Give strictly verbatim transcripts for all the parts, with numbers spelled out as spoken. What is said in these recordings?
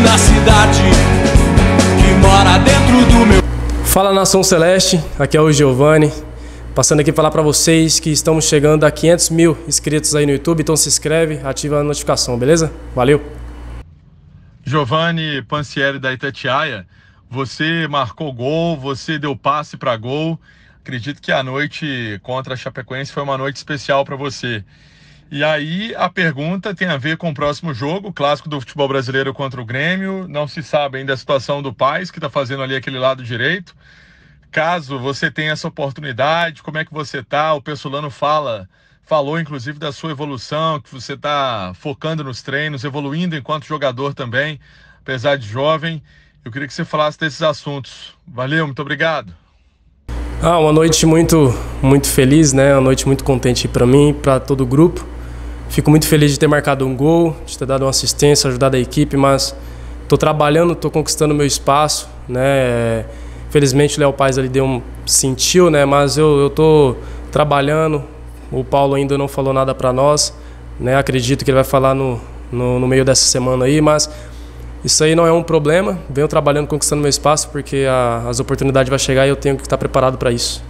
na cidade que mora dentro do meu... Fala, Nação Celeste, aqui é o Giovanni, passando aqui para falar para vocês que estamos chegando a quinhentos mil inscritos aí no YouTube, então se inscreve, ativa a notificação, beleza? Valeu! Giovanni Pancieri da Itatiaia, você marcou gol, você deu passe para gol. Acredito que a noite contra a Chapecoense foi uma noite especial para você. E aí a pergunta tem a ver com o próximo jogo, o clássico do futebol brasileiro contra o Grêmio. Não se sabe ainda a situação do Paes, que está fazendo ali aquele lado direito. Caso você tenha essa oportunidade, como é que você está? O Pessolano fala, falou inclusive da sua evolução, que você está focando nos treinos, evoluindo enquanto jogador também, apesar de jovem. Eu queria que você falasse desses assuntos. Valeu, muito obrigado. Ah, uma noite muito, muito feliz, né? Uma noite muito contente para mim, para todo o grupo. Fico muito feliz de ter marcado um gol, de ter dado uma assistência, ajudado a equipe, mas estou trabalhando, estou conquistando meu espaço, né? Felizmente o Léo Paes ali deu um, sentiu, né? Mas eu estou trabalhando. O Paulo ainda não falou nada para nós, né? Acredito que ele vai falar no, no, no meio dessa semana aí, mas isso aí não é um problema. Venho trabalhando, conquistando meu espaço, porque a, as oportunidades vão chegar e eu tenho que estar preparado para isso.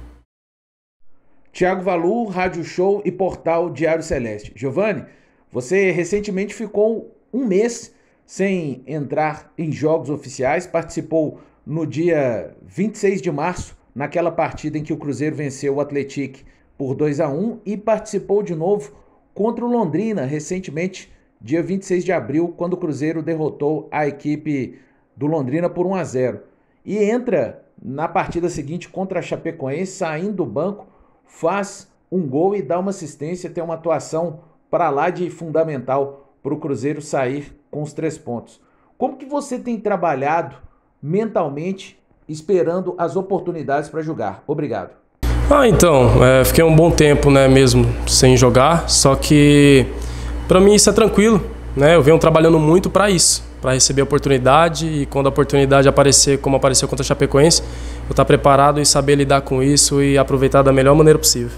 Thiago Valu, Rádio Show e Portal Diário Celeste. Giovanni, você recentemente ficou um mês sem entrar em jogos oficiais, participou no dia vinte e seis de março, naquela partida em que o Cruzeiro venceu o Atlético por dois a um, e participou de novo contra o Londrina, recentemente, dia vinte e seis de abril, quando o Cruzeiro derrotou a equipe do Londrina por um a zero. E entra na partida seguinte contra a Chapecoense, saindo do banco, faz um gol e dá uma assistência, tem uma atuação para lá de fundamental para o Cruzeiro sair com os três pontos. Como que você tem trabalhado mentalmente, esperando as oportunidades para jogar? Obrigado. Ah, então, é, fiquei um bom tempo, né, mesmo sem jogar, só que para mim isso é tranquilo, né? Eu venho trabalhando muito para isso, para receber a oportunidade, e quando a oportunidade aparecer, como apareceu contra a Chapecoense, eu estar preparado e saber lidar com isso e aproveitar da melhor maneira possível.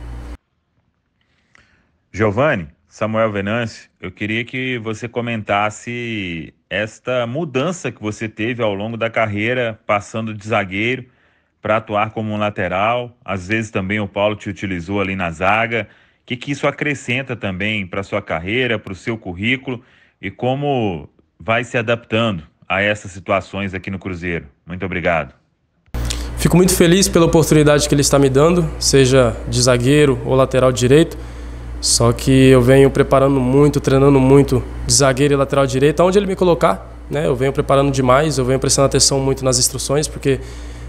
Giovanni, Samuel Venâncio, eu queria que você comentasse esta mudança que você teve ao longo da carreira, passando de zagueiro para atuar como um lateral. Às vezes também o Paulo te utilizou ali na zaga. O que, que isso acrescenta também para a sua carreira, para o seu currículo, e como vai se adaptando a essas situações aqui no Cruzeiro? Muito obrigado. Fico muito feliz pela oportunidade que ele está me dando, seja de zagueiro ou lateral direito. Só que eu venho preparando muito, treinando muito de zagueiro e lateral direito, aonde ele me colocar, né? Eu venho preparando demais, eu venho prestando atenção muito nas instruções, porque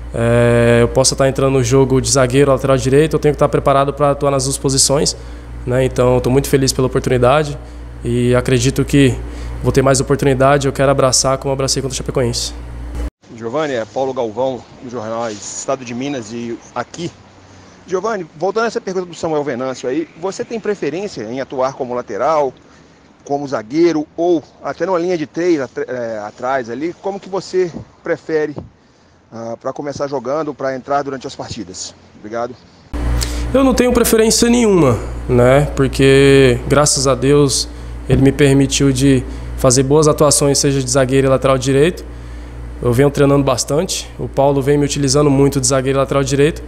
é, eu posso estar entrando no jogo de zagueiro ou lateral direito, eu tenho que estar preparado para atuar nas duas posições, né? Então, estou muito feliz pela oportunidade e acredito que vou ter mais oportunidade. Eu quero abraçar como eu abracei contra o Chapecoense. Giovanni, é Paulo Galvão, do jornal Estado de Minas, e aqui. Giovanni, voltando a essa pergunta do Samuel Venâncio aí, você tem preferência em atuar como lateral, como zagueiro, ou até numa linha de três é, atrás ali? Como que você prefere uh, para começar jogando, para entrar durante as partidas? Obrigado. Eu não tenho preferência nenhuma, né? Porque, graças a Deus, ele me permitiu de fazer boas atuações, seja de zagueiro e lateral direito. Eu venho treinando bastante, o Paulo vem me utilizando muito de zagueiro e lateral direito,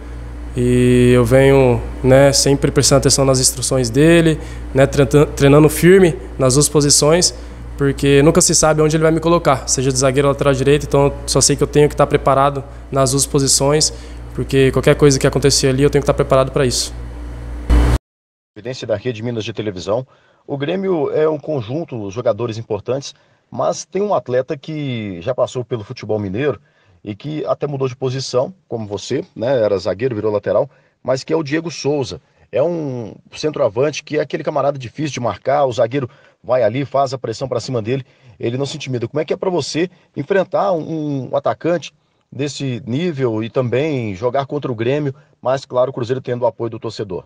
e eu venho, né, sempre prestando atenção nas instruções dele, né, treinando firme nas duas posições, porque nunca se sabe onde ele vai me colocar, seja de zagueiro ou lateral direito. Então eu só sei que eu tenho que estar preparado nas duas posições, porque qualquer coisa que acontecer ali eu tenho que estar preparado para isso. Evidência da Rede Minas de Televisão, o Grêmio é um conjunto de jogadores importantes, mas tem um atleta que já passou pelo futebol mineiro e que até mudou de posição, como você, né? Era zagueiro, virou lateral, mas que é o Diego Souza. É um centroavante que é aquele camarada difícil de marcar, o zagueiro vai ali, faz a pressão para cima dele, ele não se intimida. Como é que é para você enfrentar um, um atacante desse nível e também jogar contra o Grêmio, mas claro, o Cruzeiro tendo o apoio do torcedor?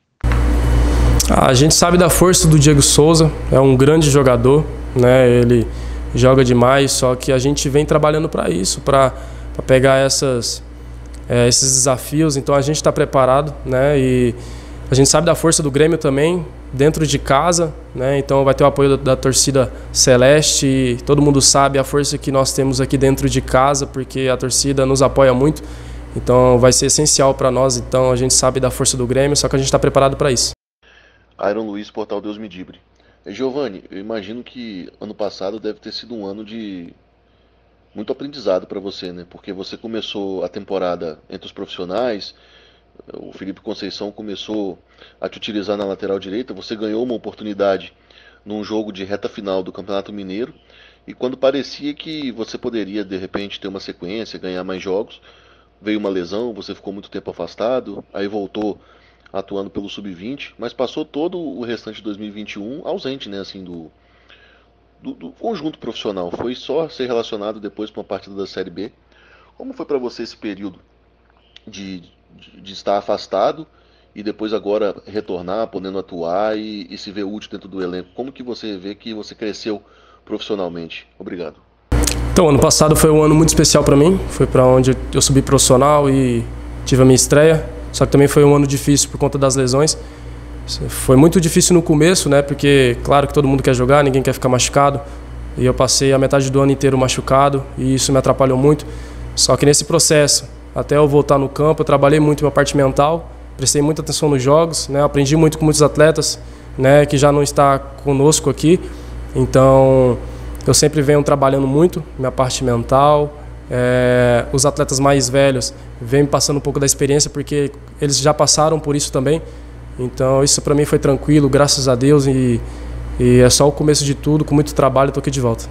A gente sabe da força do Diego Souza, é um grande jogador, né? Ele joga demais, só que a gente vem trabalhando para isso, para pegar essas, é, esses desafios. Então a gente está preparado, né? E a gente sabe da força do Grêmio também, dentro de casa, né? Então vai ter o apoio da, da torcida celeste e todo mundo sabe a força que nós temos aqui dentro de casa, porque a torcida nos apoia muito. Então vai ser essencial para nós. Então a gente sabe da força do Grêmio, só que a gente está preparado para isso. Iron Luiz, Portal Deus Me Dibre. Giovani, eu imagino que ano passado deve ter sido um ano de muito aprendizado para você, né? Porque você começou a temporada entre os profissionais, o Felipe Conceição começou a te utilizar na lateral direita, você ganhou uma oportunidade num jogo de reta final do Campeonato Mineiro, e quando parecia que você poderia de repente ter uma sequência, ganhar mais jogos, veio uma lesão, você ficou muito tempo afastado, aí voltou atuando pelo sub vinte, mas passou todo o restante de dois mil e vinte e um ausente, né, assim, do, do, do conjunto profissional. Foi só ser relacionado depois para uma partida da Série B. Como foi para você esse período de, de, de estar afastado e depois agora retornar, podendo atuar e, e se ver útil dentro do elenco? Como que você vê que você cresceu profissionalmente? Obrigado. Então, ano passado foi um ano muito especial para mim. Foi para onde eu subi profissional e tive a minha estreia. Só que também foi um ano difícil por conta das lesões. Foi muito difícil no começo, né? Porque, claro que todo mundo quer jogar, ninguém quer ficar machucado. E eu passei a metade do ano inteiro machucado e isso me atrapalhou muito. Só que nesse processo, até eu voltar no campo, eu trabalhei muito minha parte mental, prestei muita atenção nos jogos, né? Aprendi muito com muitos atletas, né? Que já não está conosco aqui. Então, eu sempre venho trabalhando muito minha parte mental. É, os atletas mais velhos vêm passando um pouco da experiência porque eles já passaram por isso também. Então isso para mim foi tranquilo, graças a Deus, e, e é só o começo de tudo, com muito trabalho estou aqui de volta.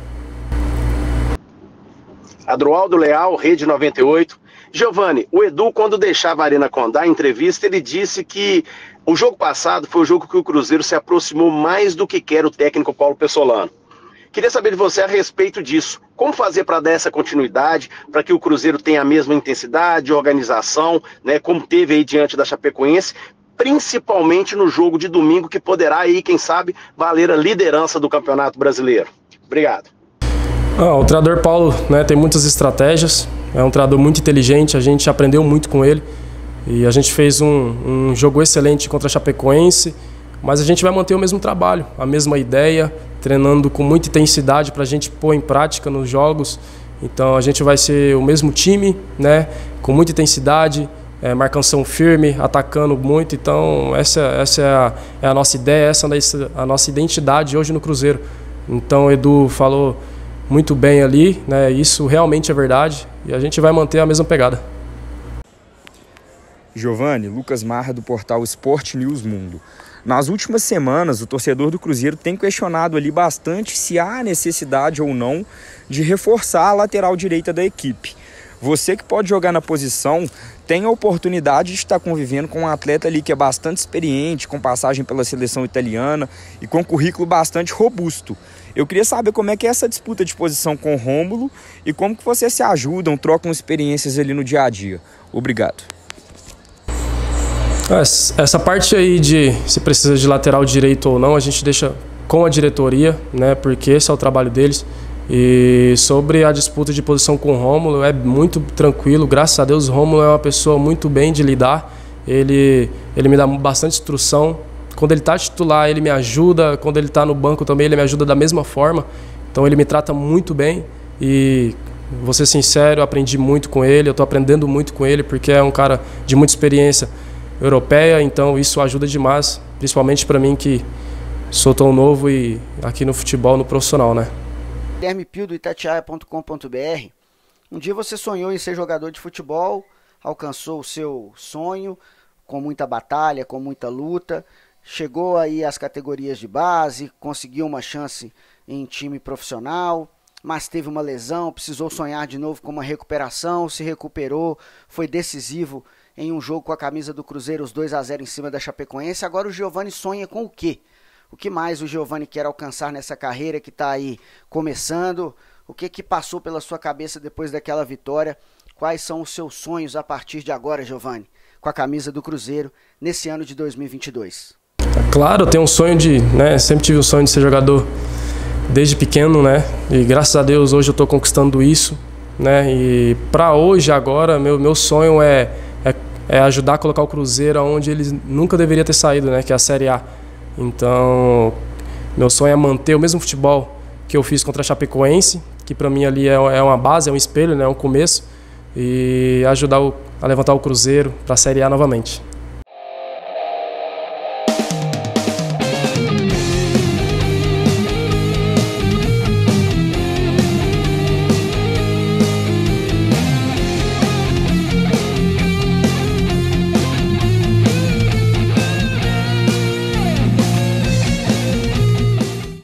Adroaldo Leal, Rede noventa e oito. Giovani, o Edu, quando deixava a Arena Condá em entrevista, ele disse que o jogo passado foi o jogo que o Cruzeiro se aproximou mais do que quer o técnico Paulo Pessolano. Queria saber de você a respeito disso. Como fazer para dar essa continuidade, para que o Cruzeiro tenha a mesma intensidade, organização, né, como teve aí diante da Chapecoense, principalmente no jogo de domingo, que poderá aí, quem sabe, valer a liderança do Campeonato Brasileiro. Obrigado. Ah, o treinador Paulo, né, tem muitas estratégias, é um treinador muito inteligente, a gente aprendeu muito com ele e a gente fez um, um jogo excelente contra a Chapecoense, mas a gente vai manter o mesmo trabalho, a mesma ideia, treinando com muita intensidade para a gente pôr em prática nos jogos. Então a gente vai ser o mesmo time, né, com muita intensidade, é, marcação firme, atacando muito. Então essa, essa é, a, é a nossa ideia, essa é a nossa identidade hoje no Cruzeiro. Então o Edu falou muito bem ali, né, isso realmente é verdade e a gente vai manter a mesma pegada. Giovani, Lucas Marra do portal Sport News Mundo. Nas últimas semanas, o torcedor do Cruzeiro tem questionado ali bastante se há necessidade ou não de reforçar a lateral direita da equipe. Você que pode jogar na posição, tem a oportunidade de estar convivendo com um atleta ali que é bastante experiente, com passagem pela seleção italiana e com currículo bastante robusto. Eu queria saber como é que é essa disputa de posição com o Rômulo e como que vocês se ajudam, trocam experiências ali no dia a dia. Obrigado. Essa parte aí de se precisa de lateral direito ou não, a gente deixa com a diretoria, né? Porque esse é o trabalho deles. E sobre a disputa de posição com o Rômulo, é muito tranquilo, graças a Deus. O Rômulo é uma pessoa muito bem de lidar, ele, ele me dá bastante instrução. Quando ele está titular, ele me ajuda, quando ele está no banco também, ele me ajuda da mesma forma. Então ele me trata muito bem e, vou ser sincero, eu aprendi muito com ele, eu estou aprendendo muito com ele, porque é um cara de muita experiência europeia, então isso ajuda demais, principalmente para mim que sou tão novo e aqui no futebol, no profissional, né? Guilherme Pio do Itatiaia ponto com ponto br. Um dia você sonhou em ser jogador de futebol, alcançou o seu sonho com muita batalha, com muita luta, chegou aí às categorias de base, conseguiu uma chance em time profissional, mas teve uma lesão, precisou sonhar de novo com uma recuperação, se recuperou, foi decisivo em um jogo com a camisa do Cruzeiro, os dois a zero em cima da Chapecoense. Agora o Giovani sonha com o quê? O que mais o Giovani quer alcançar nessa carreira que está aí começando? O que que passou pela sua cabeça depois daquela vitória? Quais são os seus sonhos a partir de agora, Giovani, com a camisa do Cruzeiro, nesse ano de dois mil e vinte e dois? Claro, eu tenho um sonho de, né, sempre tive o sonho de ser jogador desde pequeno, né, e graças a Deus hoje eu estou conquistando isso, né, e para hoje agora, meu, meu sonho é, é, é ajudar a colocar o Cruzeiro onde ele nunca deveria ter saído, né, que é a Série A. Então, meu sonho é manter o mesmo futebol que eu fiz contra a Chapecoense, que para mim ali é uma base, é um espelho, né, é um começo, e ajudar o, a levantar o Cruzeiro para a Série A novamente.